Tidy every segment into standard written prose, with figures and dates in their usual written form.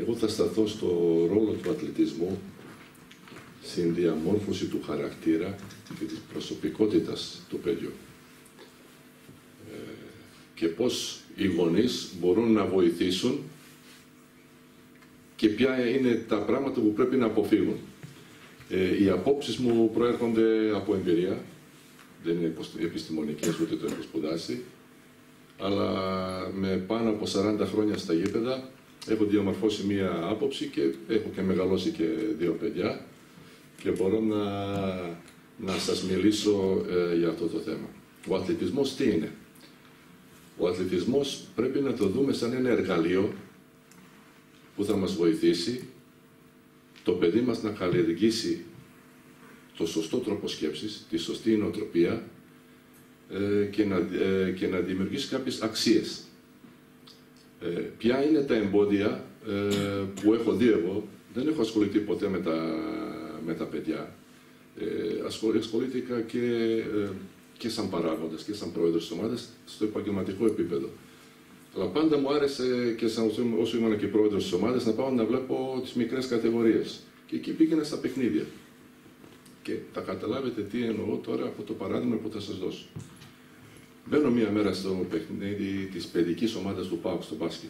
Εγώ θα σταθώ στο ρόλο του αθλητισμού στην διαμόρφωση του χαρακτήρα και της προσωπικότητας του παιδιού. Και πώς οι γονείς μπορούν να βοηθήσουν και ποια είναι τα πράγματα που πρέπει να αποφύγουν. Οι απόψεις μου προέρχονται από εμπειρία, δεν είναι επιστημονικές, ούτε το έχω σπουδάσει, αλλά με πάνω από 40 χρόνια στα γήπεδα έχω διαμορφώσει μία άποψη και έχω και μεγαλώσει και 2 παιδιά και μπορώ να σας μιλήσω για αυτό το θέμα. Ο αθλητισμός τι είναι? Ο αθλητισμός πρέπει να το δούμε σαν ένα εργαλείο που θα μας βοηθήσει το παιδί μας να καλλιεργήσει το σωστό τρόπο σκέψης, τη σωστή νοοτροπία και να δημιουργήσει κάποιες αξίες. Ποια είναι τα εμπόδια που έχω δει εγώ? Δεν έχω ασχοληθεί ποτέ με τα παιδιά. Ασχολήθηκα και σαν παράγοντας και σαν πρόεδρος της ομάδας στο επαγγελματικό επίπεδο. Αλλά πάντα μου άρεσε και όσο ήμουν και πρόεδρος της ομάδας να πάω να βλέπω τις μικρές κατηγορίες. Και εκεί πήγαινα στα παιχνίδια. Και θα καταλάβετε τι εννοώ τώρα από το παράδειγμα που θα σας δώσω. Μπαίνω μία μέρα στο παιχνίδι της παιδικής ομάδας του ΠΑΟΚ στο μπάσκετ.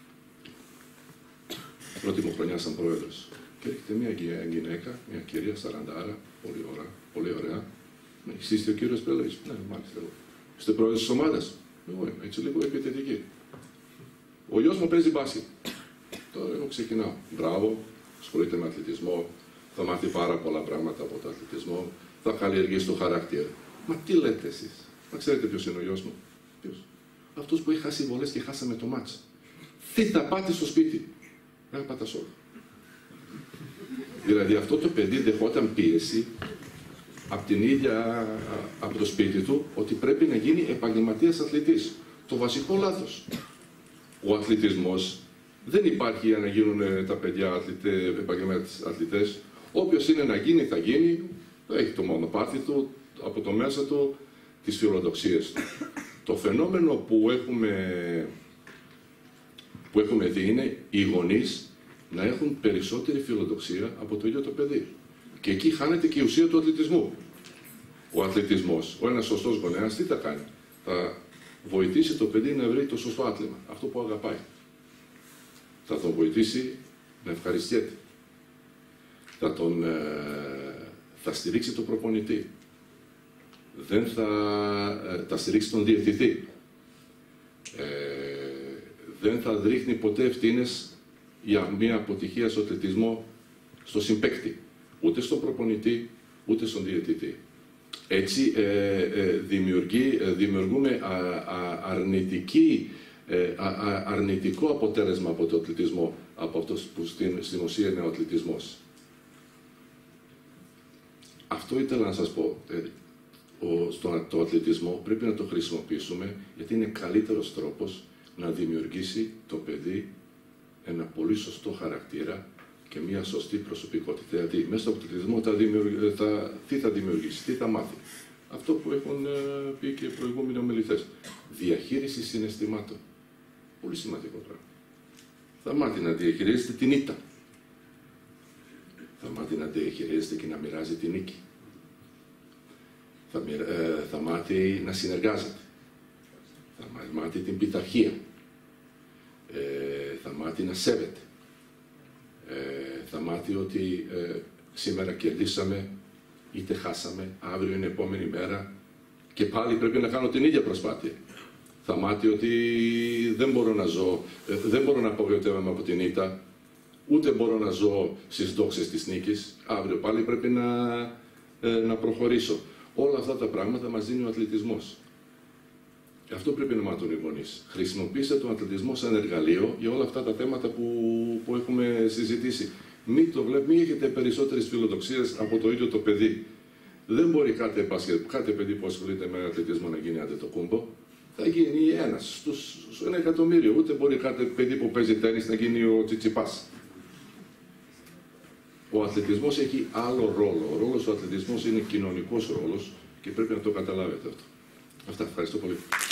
Πρώτη μου χρονιά σαν πρόεδρος. Και έρχεται μία γυναίκα, μία κυρία 40, πολύ ωραία. Εσείς είστε ο κύριος Πρέλογης? Ναι, μάλιστα εγώ. Είστε πρόεδρος της ομάδας? Εγώ είμαι, έτσι λίγο επιθετική. Ο γιος μου παίζει μπάσκετ. Τώρα εγώ ξεκινάω. Μπράβο, ασχολείται με αθλητισμό, θα μάθει πάρα πολλά πράγματα από τον αθλητισμό, θα καλλιεργήσει το χαρακτήρα. Μα τι λέτε εσείς? Μα ξέρετε ποιος είναι ο γιος μου? Ποιος? Αυτός που έχει χάσει βολές και χάσαμε το μάτς. Τι θα πάτε στο σπίτι? Δεν πάτε σώμα. Δηλαδή αυτό το παιδί δεχόταν πίεση από το σπίτι του ότι πρέπει να γίνει επαγγελματίας αθλητής. Το βασικό λάθος. Ο αθλητισμός δεν υπάρχει για να γίνουν τα παιδιά επαγγελματίες αθλητές. Όποιος είναι να γίνει, θα γίνει. Έχει το μονοπάτι του, από το μέσα του, τις φιλοδοξίες του. Το φαινόμενο που έχουμε δει είναι οι γονείς να έχουν περισσότερη φιλοδοξία από το ίδιο το παιδί. Και εκεί χάνεται και η ουσία του αθλητισμού. Ο αθλητισμός, ένας σωστός γονέας, τι θα κάνει? Θα βοηθήσει το παιδί να βρει το σωστό άθλημα, αυτό που αγαπάει. Θα τον βοηθήσει να ευχαριστιέται. Θα στηρίξει τον προπονητή. Θα στηρίξει τον διαιτητή. Δεν θα ρίχνει ποτέ ευθύνες για μια αποτυχία στο αθλητισμό στο συμπαίκτη. Ούτε στον προπονητή, ούτε στον διαιτητή. Έτσι δημιουργούμε αρνητικό αποτέλεσμα από τον αθλητισμό, από αυτό που στην ουσία είναι ο αθλητισμός. Αυτό ήθελα να σας πω. Το αθλητισμό πρέπει να το χρησιμοποιήσουμε γιατί είναι καλύτερος τρόπος να δημιουργήσει το παιδί ένα πολύ σωστό χαρακτήρα και μια σωστή προσωπικότητα. Δηλαδή, μέσα στο αθλητισμό τι θα δημιουργήσει, τι θα μάθει. Αυτό που έχουν πει και οι προηγούμενοι ομιλητές. Διαχείριση συναισθημάτων. Πολύ σημαντικό πράγμα. Θα μάθει να διαχειρίζεται την ήττα. Θα μάθει να διαχειρίζεται και να μοιράζει την νίκη. Θα μάθει να συνεργάζεται. Θα μάθει την πειθαρχία. Θα μάθει να σέβεται. Θα μάθει ότι σήμερα κερδίσαμε, είτε χάσαμε, αύριο είναι η επόμενη μέρα και πάλι πρέπει να κάνω την ίδια προσπάθεια. Θα μάθει ότι δεν μπορώ να ζω, δεν μπορώ να απογοητεύομαι από την ήττα, ούτε μπορώ να ζω στις δόξες της νίκης. Αύριο πάλι πρέπει να προχωρήσω. Όλα αυτά τα πράγματα μας δίνει ο αθλητισμός. Αυτό πρέπει να μάθουν οι γονείς. Χρησιμοποιήστε τον αθλητισμό σαν εργαλείο για όλα αυτά τα θέματα που έχουμε συζητήσει. Μην έχετε περισσότερες φιλοδοξίες από το ίδιο το παιδί. Δεν μπορεί κάθε παιδί που ασχολείται με αθλητισμό να γίνει Αντετοκούμπο. Θα γίνει ένας στους 1 εκατομμύριο. Ούτε μπορεί κάθε παιδί που παίζει τένις να γίνει ο Τσιτσιπάς. Ο αθλητισμός έχει άλλο ρόλο. Ο ρόλος του αθλητισμού είναι κοινωνικός ρόλος και πρέπει να το καταλάβετε αυτό. Αυτά. Ευχαριστώ πολύ.